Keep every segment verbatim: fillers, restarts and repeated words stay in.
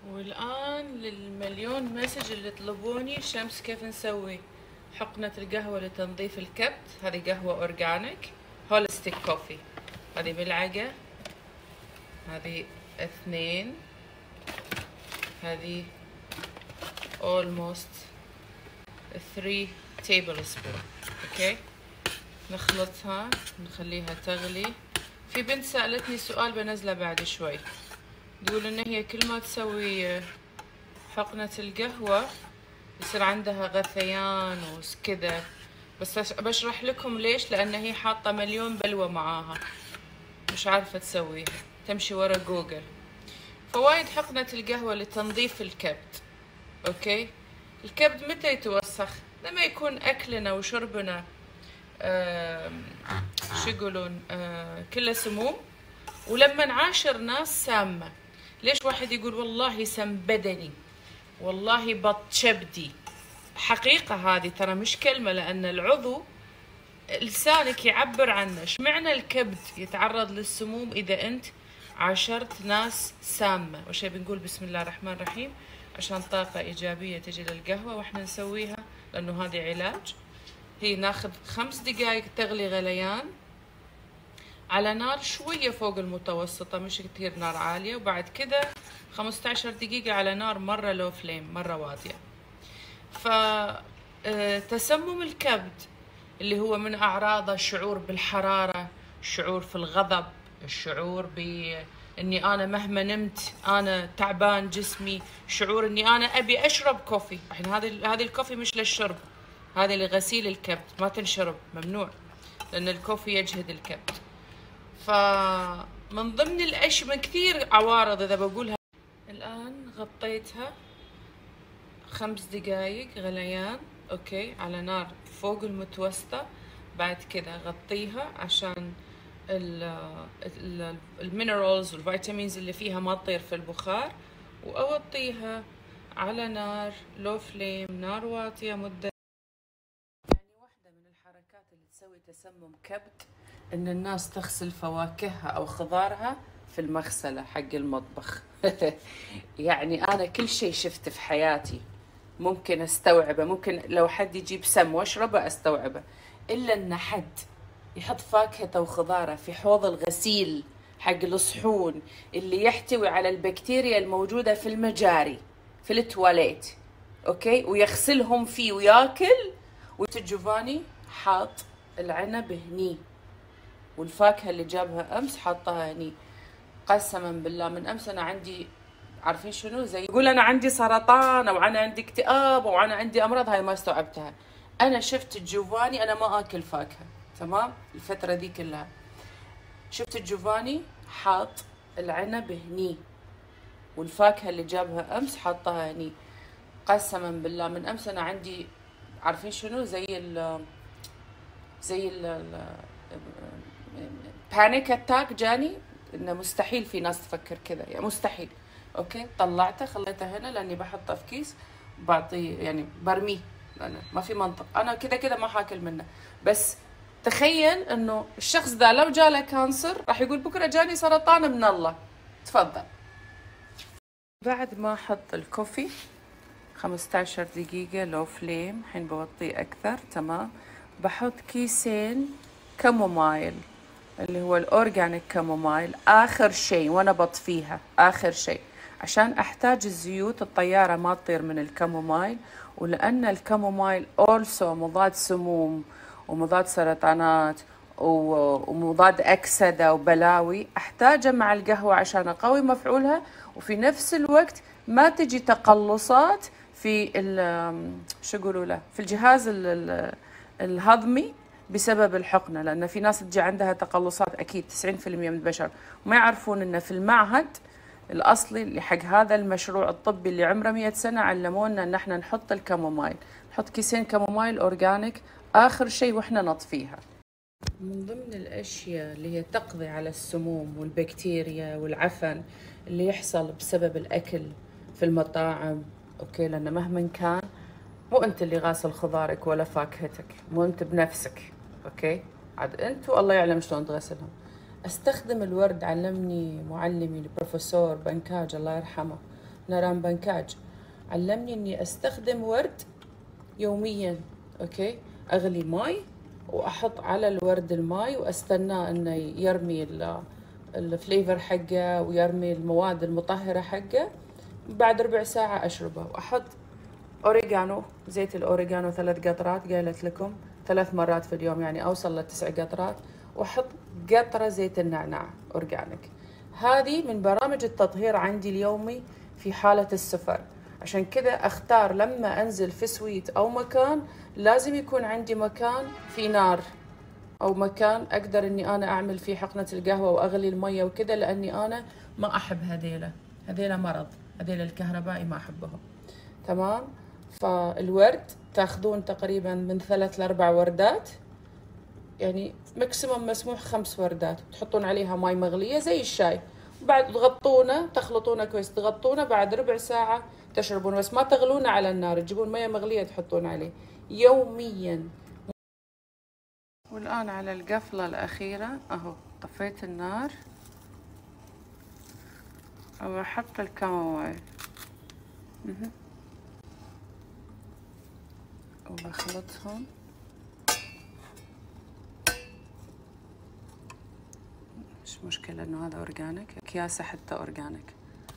والآن للمليون مسج اللي طلبوني شمس كيف نسوي حقنة القهوة لتنظيف الكبد. هذه قهوة أورجانيك هولستيك كوفي. هذه ملعقة، هذه اثنين، هذه almost three tablespoon. اوكي، نخلطها نخليها تغلي. في بنت سألتني سؤال بنزله بعد شوي، تقول ان هي كل ما تسوي حقنة القهوة يصير عندها غثيان وكذا، بس بشرح لكم ليش. لان هي حاطة مليون بلوة معاها مش عارفة تسويها، تمشي ورا جوجل. فوايد حقنة القهوة لتنظيف الكبد. اوكي، الكبد متى يتوسخ؟ لما يكون اكلنا وشربنا آه شو يقولون آه كله سموم، ولما نعاشر ناس سامة. ليش واحد يقول والله سم بدني، والله بط شبدي؟ حقيقة هذه ترى مش كلمة، لأن العضو لسانك يعبر عنه. ايش معنى الكبد يتعرض للسموم إذا أنت عاشرت ناس سامة؟ وشي بنقول بسم الله الرحمن الرحيم عشان طاقة إيجابية تجي للقهوة واحنا نسويها، لأنه هذه علاج. هي ناخذ خمس دقايق تغلي غليان على نار شوية فوق المتوسطة، مش كتير نار عالية، وبعد كده خمسة عشر دقيقة على نار مرة لو فليم، مرة واطية. فتسمم الكبد اللي هو من أعراضه الشعور بالحرارة، الشعور في الغضب، الشعور بإني أنا مهما نمت أنا تعبان جسمي، شعور إني أنا أبي أشرب كوفي. الحين هذه هذه الكوفي مش للشرب، هذه لغسيل الكبد، ما تنشرب، ممنوع، لأن الكوفي يجهد الكبد. فمن ضمن الأشياء من كثير عوارض إذا بقولها. الآن غطيتها خمس دقايق غليان، أوكي، على نار فوق المتوسطة. بعد كده غطيها عشان المينرالز والفيتامينز اللي فيها ما تطير في البخار، وأوطيها على نار لو فليم، نار واطية مدة. يعني واحدة من الحركات اللي تسوي تسمم كبد إن الناس تغسل فواكهها أو خضارها في المغسلة حق المطبخ. يعني أنا كل شيء شفته في حياتي ممكن استوعبه، ممكن لو حد يجيب سم واشربه استوعبه، الا ان حد يحط فاكهته وخضاره في حوض الغسيل حق الصحون اللي يحتوي على البكتيريا الموجوده في المجاري في التواليت، اوكي، ويغسلهم فيه وياكل. وتجوفاني حاط العنب هني والفاكهه اللي جابها امس حاطها هني. قسما بالله من امس انا عندي، عارفين شنو، زي يقول انا عندي سرطان او انا عندي اكتئاب او انا عندي امراض، هاي ما استوعبتها. انا شفت جوفاني، انا ما اكل فاكهه تمام الفتره دي كلها، شفت جوفاني حاط العنب هني والفاكهه اللي جابها امس حاطها هني. قسما بالله من امس انا عندي، عارفين شنو، زي ال زي ال بانيك اتاك جاني، انه مستحيل في ناس تفكر كذا، يعني مستحيل. اوكي، طلعته خليته هنا لاني بحطه في كيس بعطيه، يعني برميه لانه ما في منطق، انا كذا كذا ما حاكل منه. بس تخيل انه الشخص ذا لو جاله كانسر راح يقول بكره جاني سرطان من الله. تفضل. بعد ما احط الكوفي خمسة عشر دقيقة لو فليم، الحين بوطيه اكثر، تمام، بحط كيسين كامومايل اللي هو الاورجانيك كامومايل اخر شيء، وانا بطفيها اخر شيء عشان احتاج الزيوت الطيارة ما تطير من الكامومايل. ولان الكامومايل اولسو مضاد سموم ومضاد سرطانات ومضاد اكسدة وبلاوي، احتاجه مع القهوة عشان اقوي مفعولها، وفي نفس الوقت ما تجي تقلصات في شو يقولوا له في الجهاز الهضمي بسبب الحقنة. لأن في ناس تجي عندها تقلصات، أكيد تسعين بالمئة من البشر ما يعرفون أن في المعهد الأصلي اللي حق هذا المشروع الطبي اللي عمره مئة سنة علمونا أن احنا نحط الكامومايل، نحط كيسين كامومايل أورجانيك آخر شيء وإحنا نطفيها. من ضمن الأشياء اللي هي تقضي على السموم والبكتيريا والعفن اللي يحصل بسبب الأكل في المطاعم، أوكي، لأن مهما كان مو أنت اللي غاسل خضارك ولا فاكهتك، مو أنت بنفسك، أوكي، عاد أنت والله يعلم شلون تغسلهم. استخدم الورد، علمني معلمي البروفيسور بنكاج الله يرحمه، ناران بنكاج علمني اني استخدم ورد يوميا. اوكي، اغلي ماي واحط على الورد الماي واستناه انه يرمي الفليفر حقه ويرمي المواد المطهرة حقه. بعد ربع ساعة اشربه. واحط اوريجانو، زيت الاوريجانو ثلاث قطرات، قالت لكم ثلاث مرات في اليوم يعني اوصل لتسع قطرات. واحط قطرة زيت النعناع اورجانيك. هذه من برامج التطهير عندي اليومي في حالة السفر. عشان كذا اختار لما انزل في سويت او مكان لازم يكون عندي مكان في نار او مكان اقدر اني انا اعمل فيه حقنة القهوة واغلي المية وكذا، لاني انا ما احب هذيلا، هذيلا مرض، هذيلا الكهربائي ما احبهم. تمام. فالورد تاخذون تقريبا من ثلاث لاربع وردات، يعني ماكسيموم مسموح خمس وردات، تحطون عليها ماي مغلية زي الشاي، وبعد تغطونه تخلطونه كويس، تغطونه بعد ربع ساعة تشربون، بس ما تغلونه على النار، تجيبون مية مغلية تحطون عليه يوميا. والآن على القفلة الأخيرة أهو طفيت النار وأحط الكامومايل وبخلطهم. مش مشكلة انه هذا اورجانيك، اكياسه حتى اورجانيك.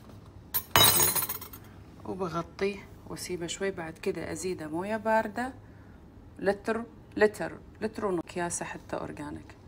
وبغطيه واسيبه شوي، بعد كده ازيده موية باردة لتر لتر لتر ونص، اكياسه حتى اورجانيك.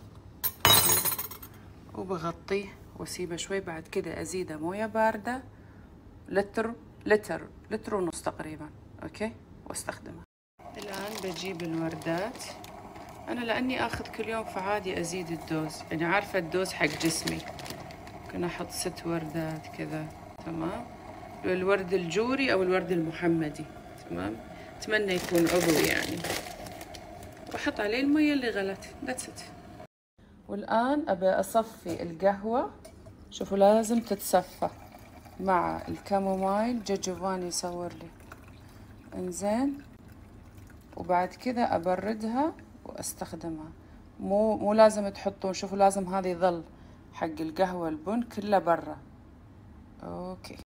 وبغطيه واسيبه شوي، بعد كده ازيده موية باردة لتر لتر لتر ونص تقريبا. اوكي، واستخدمه. الان بجيب الوردات. أنا لأني آخذ كل يوم فعادي أزيد الدوز، يعني عارفة الدوز حق جسمي، ممكن أحط ست وردات كذا. تمام. الورد الجوري أو الورد المحمدي. تمام. أتمنى يكون عضوي يعني. وأحط عليه المية اللي غلت. That's it. والآن أبى أصفي القهوة. شوفوا لازم تتصفى مع الكامومايل. جوجوفاني يصور لي. إنزين. وبعد كذا أبردها واستخدمها. مو مو لازم تحطون، شوفوا لازم هذا يظل حق القهوة البن كله برا. اوكي.